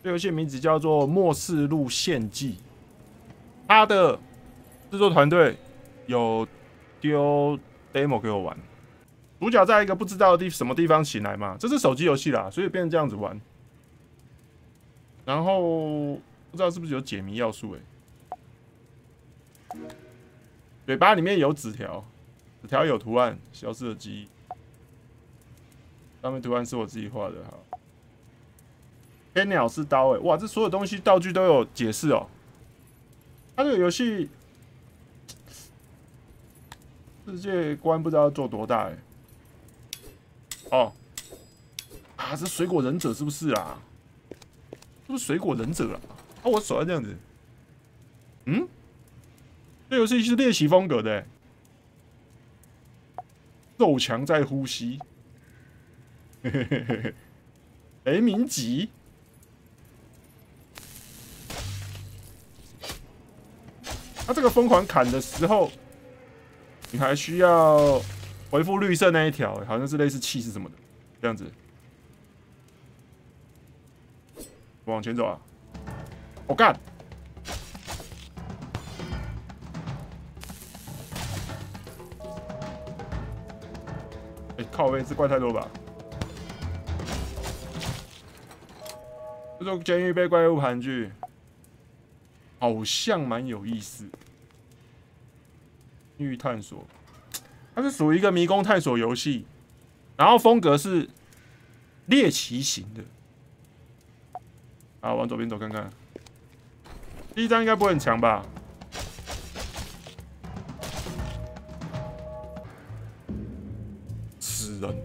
这游戏名字叫做《末世录献祭》，它的制作团队有丢 demo 给我玩。主角在一个不知道的什么地方醒来嘛，这是手机游戏啦，所以变成这样子玩。然后不知道是不是有解谜要素嘴巴里面有纸条，纸条有图案，消失的记忆。上面图案是我自己画的，好。天鸟是刀哇，这所有东西道具都有解释哦。它这个游戏世界观不知道做多大哦，啊，这水果忍者是不是啊？是不是水果忍者啊？啊，我手要这样子。嗯，这游戏是猎奇风格的肉墙在呼吸。嘿嘿嘿嘿，雷鸣吉。他这个疯狂砍的时候，你还需要回复绿色那一条，好像是类似气势什么的，这样子。我往前走啊！我干！靠背是怪太多吧？这种监狱被怪物盘踞。好像蛮有意思。地狱探索，它是属于一个迷宫探索游戏，然后风格是猎奇型的。好，往左边走看看。第一张应该不会很强吧？死人。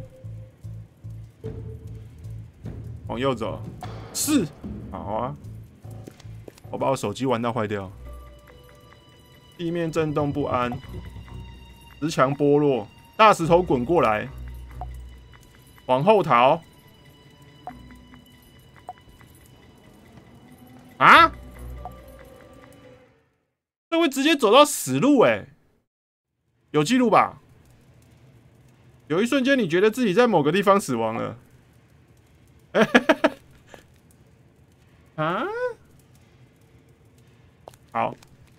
往右走，是，好啊。我把我手机玩到坏掉，地面震动不安，石墙剥落，大石头滚过来，往后逃。啊！这会直接走到死路有记录吧？有一瞬间你觉得自己在某个地方死亡了，啊？好，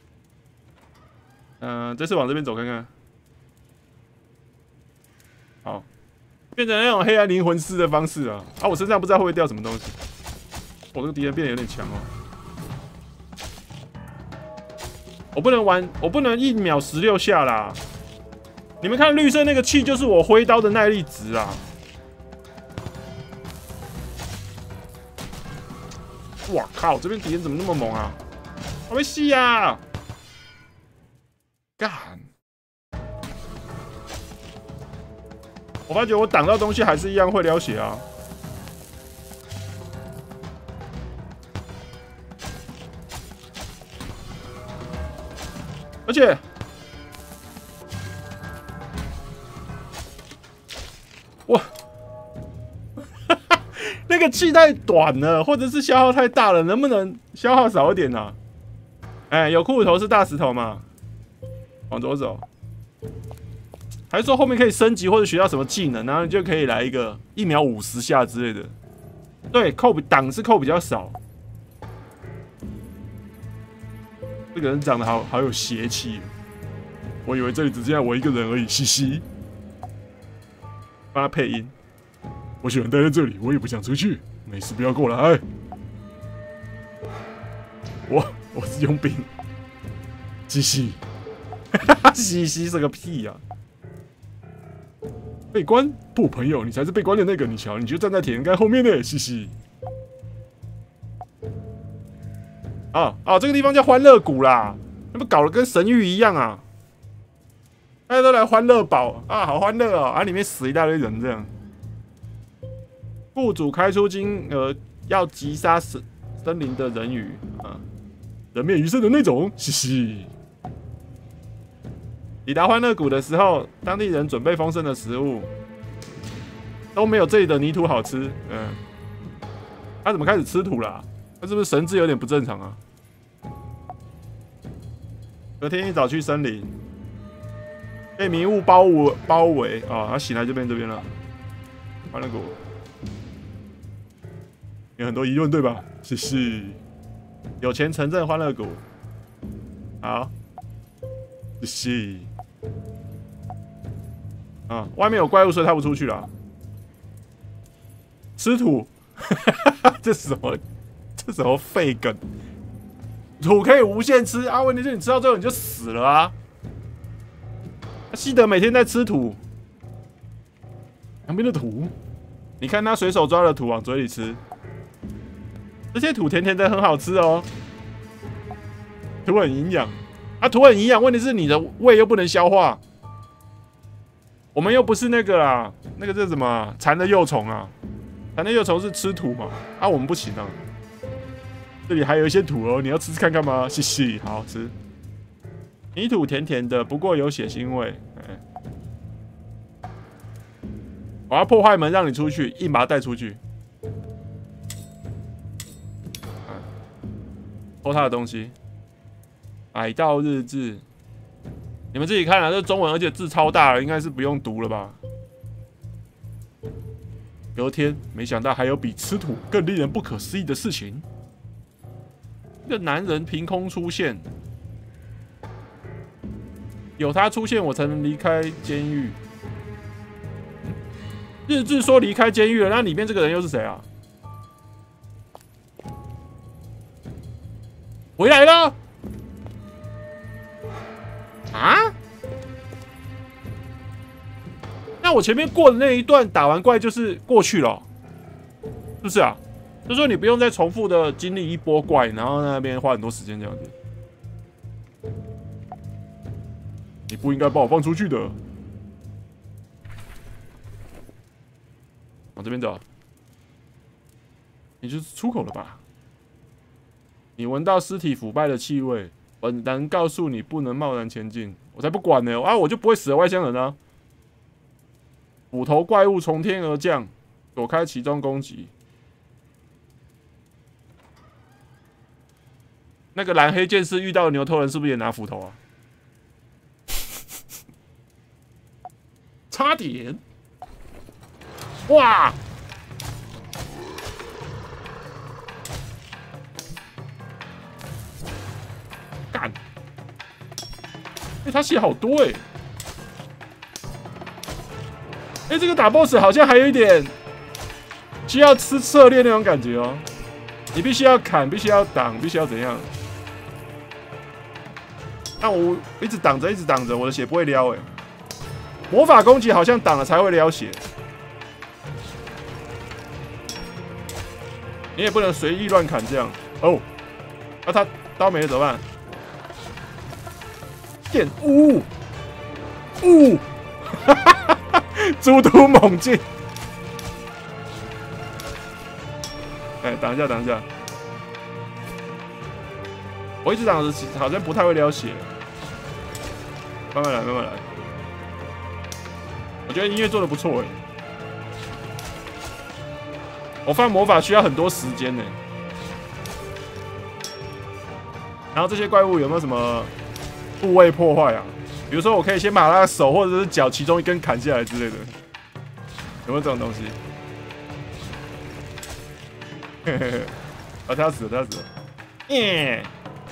这次往这边走看看。好，变成那种黑暗灵魂师的方式啊！啊，我身上不知道会不会掉什么东西。我这个敌人变得有点强哦。我不能玩，我不能1秒16下啦。你们看绿色那个气，就是我挥刀的耐力值啊！哇靠，这边敌人怎么那么猛啊？我被戏呀！干！我发觉我挡到东西还是一样会流血啊！而且，我那个气太短了，或者是消耗太大了，能不能消耗少一点啊？有骷髅头是大石头嘛？往左走，还是说后面可以升级或者学到什么技能，然后你就可以来一个1秒50下之类的？对，档是扣比较少。这个人长得好有邪气，我以为这里只剩下我一个人而已，嘻嘻。帮他配音。我喜欢待在这里，我也不想出去，没事不要过来。我是佣兵，嘻嘻，嘻嘻是个屁呀！被关不，朋友，你才是被关的那个。你瞧，你就站在铁栏杆后面呢，嘻嘻。这个地方叫欢乐谷啦，那不搞得跟神域一样啊！大家都来欢乐堡啊，好欢乐哦！里面死一大堆人这样。雇主开出金额要击杀森林的人鱼啊，人面鱼身的那种，嘻嘻。抵达欢乐谷的时候，当地人准备丰盛的食物，都没有这里的泥土好吃。他怎么开始吃土啦？他是不是神智有点不正常啊？隔天一早去森林，被迷雾包围啊！他醒来就变这边了，欢乐谷。 有很多疑问对吧？谢谢。有钱城镇欢乐谷，好，谢谢。啊，外面有怪物，所以他不出去了。吃土，这什么？这什么废梗？土可以无限吃啊，问题是你吃到最后你就死了啊。西德每天在吃土，旁边的土，你看他随手抓了土往嘴里吃，这些土甜甜的，很好吃哦。土很营养啊，土很营养，问题是你的胃又不能消化。我们又不是那个啦，那个叫什么蚕的幼虫啊？蚕的幼虫是吃土嘛？啊，我们不行啊。这里还有一些土哦，你要吃吃看看吗？谢谢，好好吃。泥土甜甜的，不过有血腥味。我要破坏门，让你出去，硬把它带出去。偷他的东西。海盗日志，你们自己看啊，这中文，而且字超大了，应该是不用读了吧？隔天，没想到还有比吃土更令人不可思议的事情。一个男人凭空出现，有他出现，我才能离开监狱。日志说离开监狱了，那里面这个人又是谁啊？回来了。啊？那我前面过的那一段打完怪就是过去了哦，是不是啊？就说你不用再重复的经历一波怪，然后在那边花很多时间这样子。你不应该把我放出去的。往这边走，你就是出口了吧？你闻到尸体腐败的气味，本能告诉你不能贸然前进。我才不管呢！啊，我就不会死的外乡人啊！斧头怪物从天而降，躲开其中攻击。那个蓝黑剑士遇到的牛头人是不是也拿斧头啊？差点！哇！干！他血好多这个打 BOSS 好像还有一点需要吃策略那种感觉哦。你必须要砍，必须要挡，必须要怎样？那我一直挡着，一直挡着，我的血不会撩魔法攻击好像挡了才会撩血。你也不能随意乱砍这样哦。那他刀没了怎么办？剑哈哈哈！猪突猛进。等一下，等一下。我一直挡着，好像不太会撩血。慢慢来，慢慢来。我觉得音乐做的不错我放魔法需要很多时间然后这些怪物有没有什么部位破坏啊？比如说，我可以先把他的手或者是脚其中一根砍下来之类的，有没有这种东西？啊，他死了，他死了！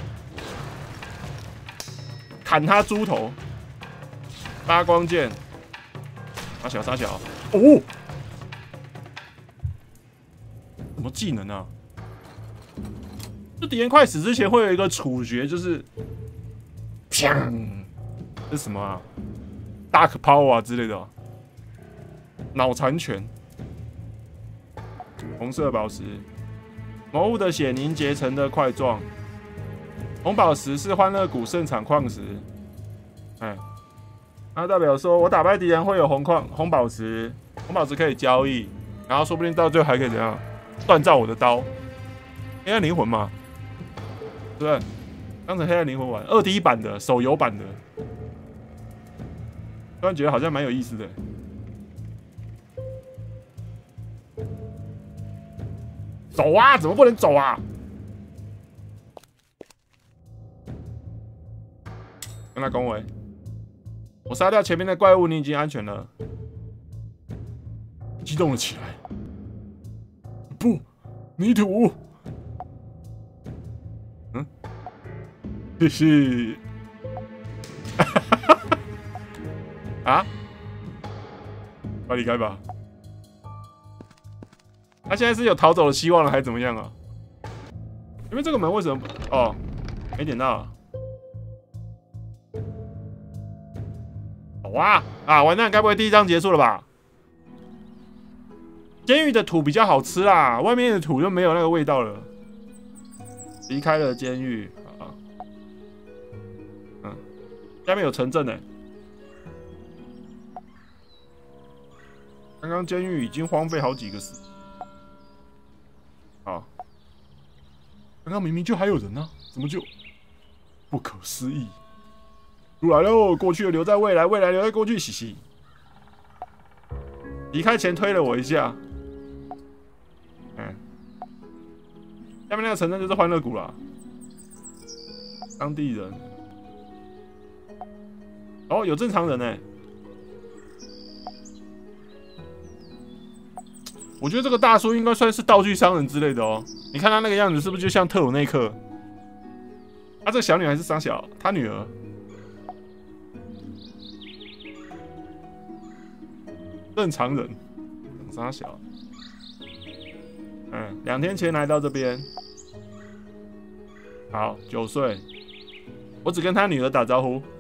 砍他猪头，发光剑，杀小，杀小！哦，什么技能啊？就敌人快死之前会有一个处决，就是砰，这是什么啊 ？Dark Power 啊之类的、啊，脑残拳，红色宝石，魔物的血凝结成的块状，红宝石是欢乐谷盛产矿石，那代表说我打败敌人会有红宝石，红宝石可以交易，然后说不定到最后还可以怎样锻造我的刀，黑暗灵魂嘛。对不对？当成黑暗灵魂玩，2D 版的手游版的，突然觉得好像蛮有意思的。走啊！怎么不能走啊？跟他恭维，我杀掉前面的怪物，你已经安全了。激动了起来。不， 泥土。嗯，谢谢。啊？快离开吧！他现在是有逃走的希望了，还是怎么样啊？因为这个门为什么？哦，没点到。哇啊！完蛋，该不会第一章结束了吧？监狱的土比较好吃啦，外面的土就没有那个味道了。离开了监狱啊，下面有城镇呢。刚刚监狱已经荒废好几个时。好，刚刚明明就还有人呢、怎么就不可思议？出来喽！过去的留在未来，未来留在过去，嘻嘻。离开前推了我一下。下面那个城镇就是欢乐谷啦。当地人，哦，有正常人呢。我觉得这个大叔应该算是道具商人之类的哦。你看他那个样子，是不是就像特鲁内克？这个小女孩是桑小，她女儿。正常人，桑小。2天前来到这边。好，9岁。我只跟他女儿打招呼。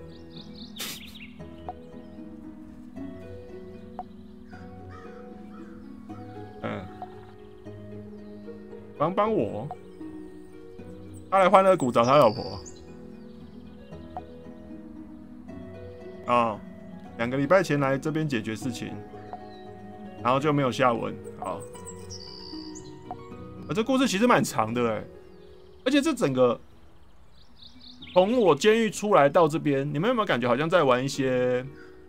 帮我。他来欢乐谷找他老婆。2个礼拜前来这边解决事情，然后就没有下文。好，这故事其实蛮长的哎，而且这整个从我监狱出来到这边，你们有没有感觉好像在玩一些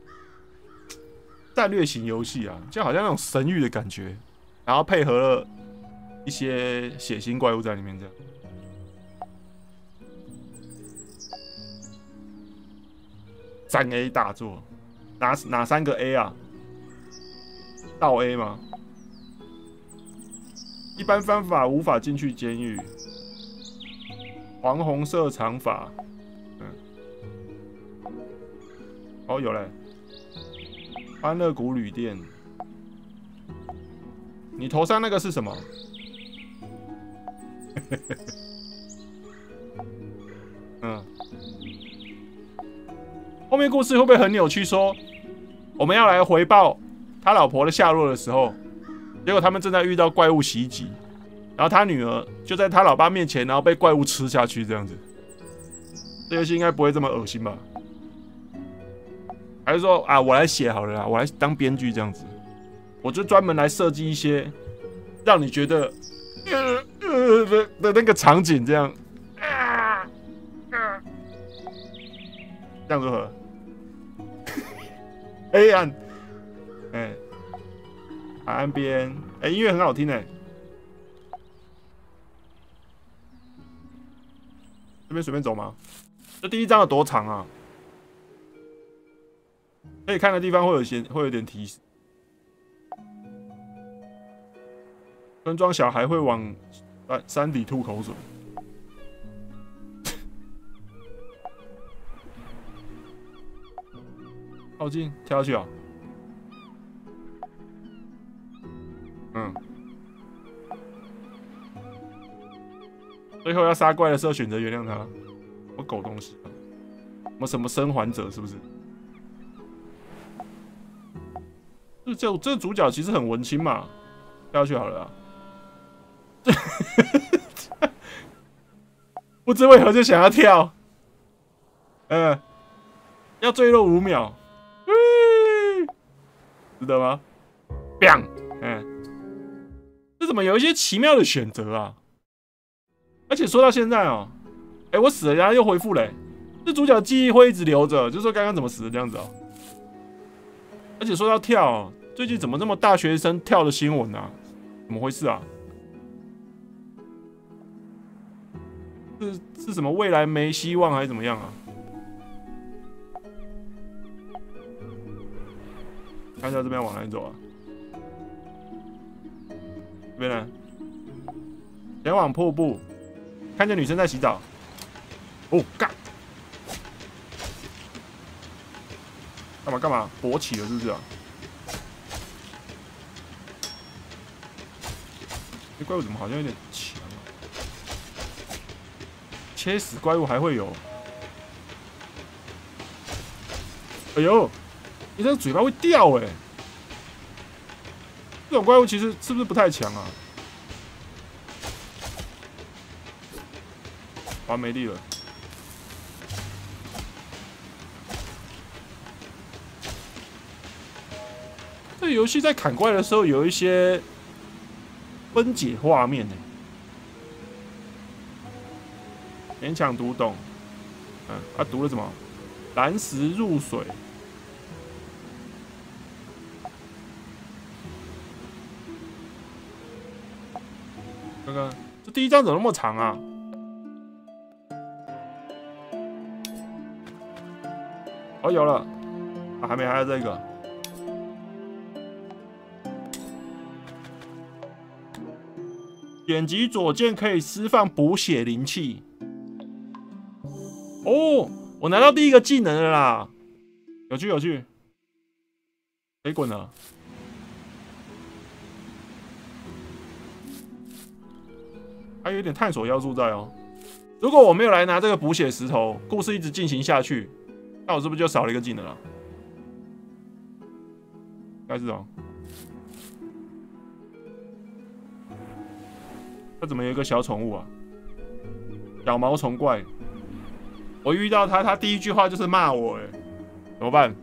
战略型游戏啊？就好像那种神域的感觉，然后配合了一些血腥怪物在里面，这样。3A 大作，哪3个 A 啊？到 A 吗？一般方法无法进去监狱。黄红色长发，哦，有嘞。欢乐谷旅店，你头上那个是什么？后面故事会不会很扭曲？说我们要来回报他老婆的下落的时候，结果他们正在遇到怪物袭击，然后他女儿就在他老爸面前，然后被怪物吃下去，这样子。这游戏应该不会这么恶心吧？还是说啊，我来写好了啦，我来当编剧这样子，我就专门来设计一些让你觉得的那个场景，这样，这样如何？黑暗，海岸边，音乐很好听哎。这边随便走吗？这第一章有多长啊？可以看的地方会有点提示。村庄小孩会往山底吐口水。靠近，跳下去啊！最后要杀怪的时候选择原谅他，什么狗东西啊？什么生还者是不是？这主角其实很文青嘛，跳下去好了啊。不知为何就想要跳，要坠落5秒，值得吗？biang，这怎么有一些奇妙的选择啊？而且说到现在哦，我死了，然后又恢复了，这主角记忆会一直留着，就说刚刚怎么死的这样子哦。而且说到跳，最近怎么这么大学生跳的新闻啊？怎么回事啊？是什么未来没希望还是怎么样啊？看一下这边往哪里走啊？这边呢？ 前往瀑布，看见女生在洗澡。哦，干！干嘛？勃起了是不是啊？这怪物怎么好像有点强啊？切死怪物还会有？哎呦，你这个嘴巴会掉哎！这种怪物其实是不是不太强啊？完没力了。这个游戏在砍怪的时候有一些分解画面呢，勉强读懂。读了什么？蓝石入水。看看这第一章怎么那么长啊？哦，有了，啊，还有这个。点击左键可以释放补血灵气。哦，我拿到第一个技能了啦！有趣，谁滚了？还有一点探索要素在哦。如果我没有来拿这个补血石头，故事一直进行下去，那我是不是就少了一个技能了？应该是哦。这怎么有一个小宠物啊？小毛虫怪。我遇到他第一句话就是骂我，哎，怎么办？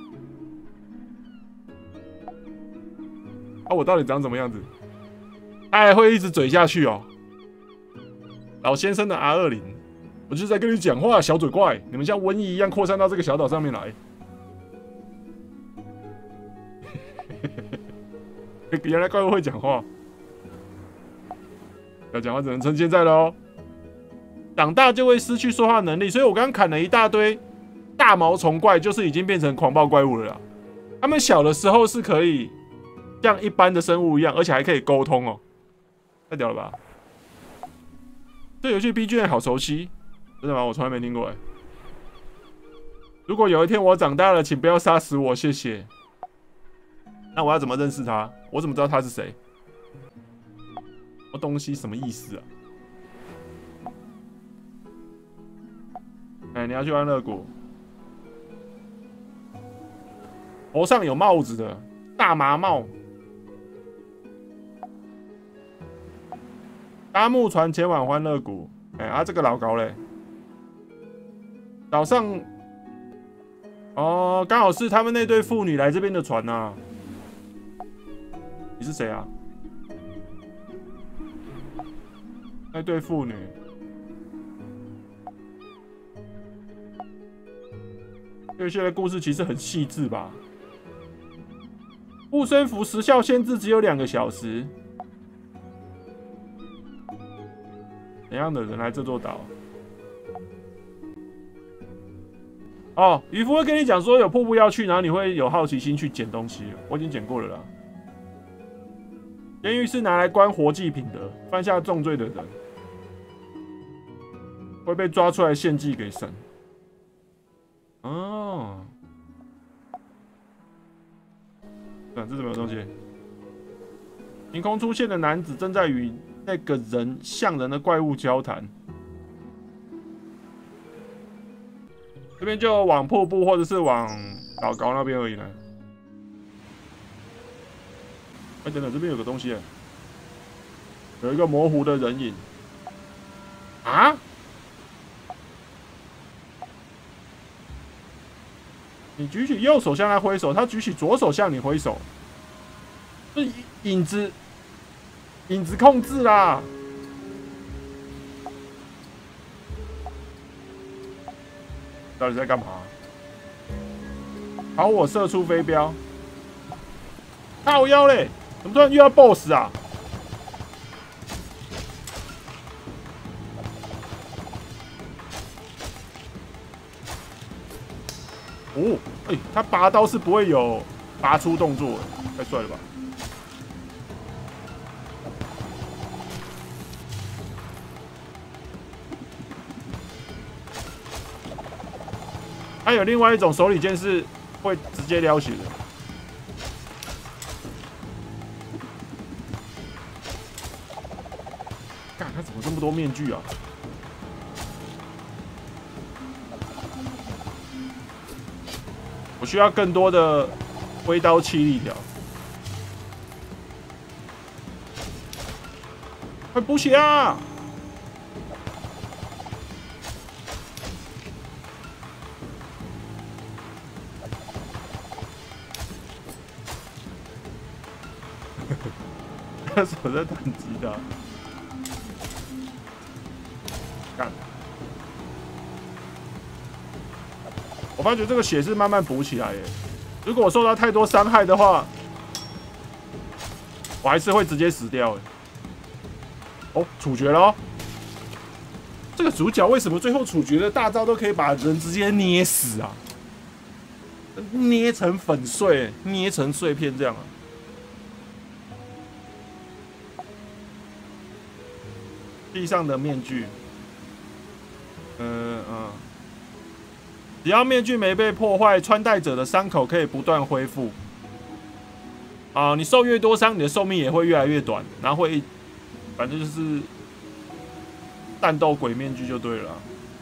啊，我到底长什么样子？他还会一直嘴下去哦。老先生的 R20，我就是在跟你讲话，小嘴怪，你们像瘟疫一样扩散到这个小岛上面来。原来怪物会讲话，要讲话只能趁现在了哦。长大就会失去说话能力，所以我刚刚砍了一大堆大毛虫怪，就是已经变成狂暴怪物了啦。他们小的时候是可以像一般的生物一样，而且还可以沟通哦，太屌了吧！这游戏 BGM 好熟悉，真的吗？我从来没听过哎。如果有一天我长大了，请不要杀死我，谢谢。那我要怎么认识他？我怎么知道他是谁？这东西什么意思啊？你要去安乐谷，头上有帽子的大麻帽，搭木船前往欢乐谷。这个老高嘞，岛上哦，刚好是他们那对父女来这边的船啊。你是谁啊？那对父女。有些的故事其实很细致吧。护身符时效限制只有2个小时。怎样的人来这座岛？哦，渔夫会跟你讲说有瀑布要去，然后你会有好奇心去捡东西。我已经捡过了啦。监狱是拿来关活祭品的，犯下重罪的人会被抓出来献祭给神。哦，这怎么有东西？凭空出现的男子正在与那个像人的怪物交谈。这边就往瀑布或者是往老高那边而已呢。等等，这边有个东西，有一个模糊的人影。啊？你举起右手向他挥手，他举起左手向你挥手。这影子控制啦！到底在干嘛？朝我射出飞镖！靠腰嘞！怎么突然遇到 BOSS 啊？哦，他拔刀是不会有拔出动作，太帅了吧！ 还有另外一种手里剑是会直接撩血的。干，他怎么这么多面具啊？我需要更多的挥刀气力条。快补血啊！他手在弹吉他，干！我发觉这个血是慢慢补起来耶。如果我受到太多伤害的话，我还是会直接死掉耶。哦，处决咯！这个主角为什么最后处决的大招都可以把人直接捏死啊？捏成粉碎，捏成碎片这样啊？地上的面具，只要面具没被破坏，穿戴者的伤口可以不断恢复。啊，你受越多伤，你的寿命也会越来越短，然后会，反正就是战斗鬼面具就对了。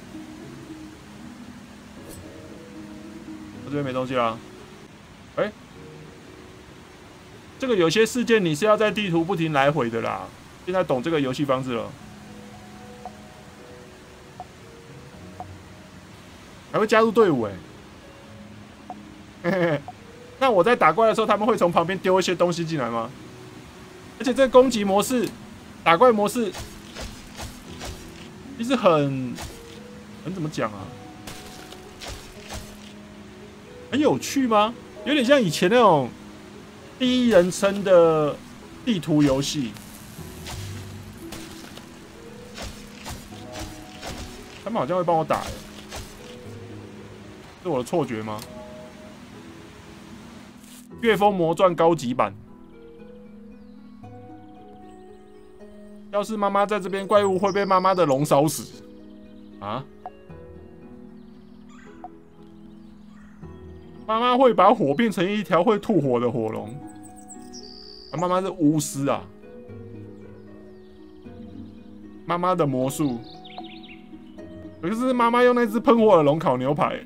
我这边没东西啦。哎，这个有些事件你是要在地图不停来回的啦。现在懂这个游戏方式了。还会加入队伍哎，那我在打怪的时候，他们会从旁边丢一些东西进来吗？而且这个攻击模式、打怪模式，其实很怎么讲啊？很有趣吗？有点像以前那种第一人称的地图游戏。他们好像会帮我打是我的错觉吗？《岳风魔传》高级版。要是妈妈在这边，怪物会被妈妈的龙烧死啊！妈妈会把火变成一条会吐火的火龙。妈妈是巫师啊！妈妈的魔术，可是妈妈用那只喷火的龙烤牛排。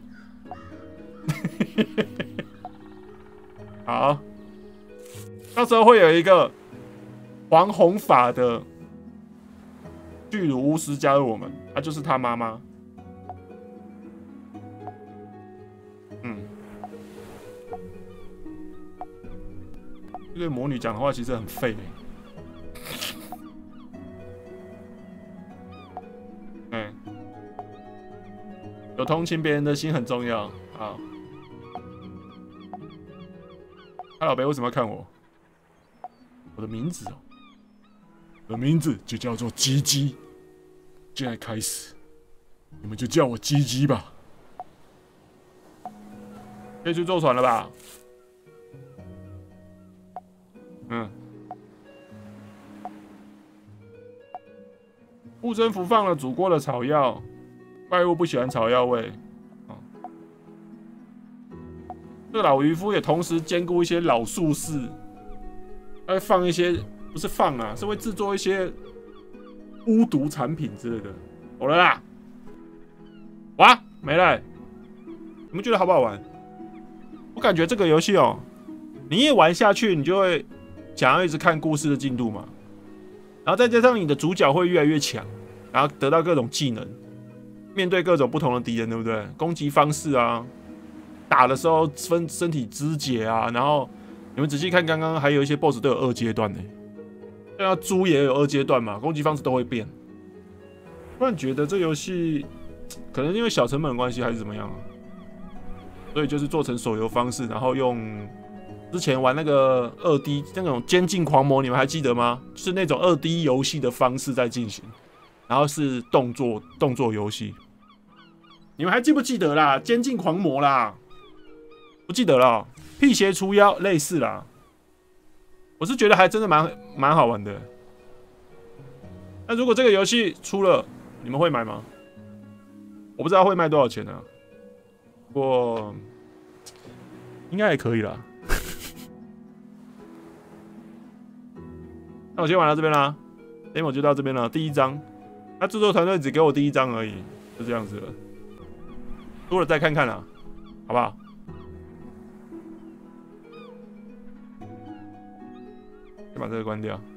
好，到时候会有一个黄红发的巨乳巫师加入我们，他就是他妈妈。这个魔女讲的话其实很废有同情别人的心很重要。好，他老北为什么要看我？我的名字我的名字就叫做鸡鸡。现在开始，你们就叫我鸡鸡吧。可以去坐船了吧？护身符放了煮过的草药，怪物不喜欢草药味。这个老渔夫也同时兼顾一些老术士，他会放一些，不是放啊，是会制作一些巫毒产品之类的。好了啦，哇，没了。你们觉得好不好玩？我感觉这个游戏哦，你一玩下去，你就会想要一直看故事的进度嘛。然后再加上你的主角会越来越强，然后得到各种技能，面对各种不同的敌人，对不对？攻击方式啊，打的时候分身体肢解啊，然后你们仔细看，刚刚还有一些 BOSS 都有2阶段呢。像猪也有2阶段嘛，攻击方式都会变。突然觉得这游戏可能因为小成本的关系还是怎么样啊，所以就是做成手游方式，然后用之前玩那个2D 那种监禁狂魔，你们还记得吗？就是那种2D 游戏的方式在进行，然后是动作游戏。你们还记不记得啦？监禁狂魔啦，不记得了。辟邪除妖类似啦，我是觉得还真的蛮好玩的。那如果这个游戏出了，你们会买吗？我不知道会卖多少钱啊。 不过应该还可以啦。那我先玩到这边啦，demo 就到这边了。第1章，那制作团队只给我第1章而已，就这样子了。多了再看看啦，好不好？先把这个关掉。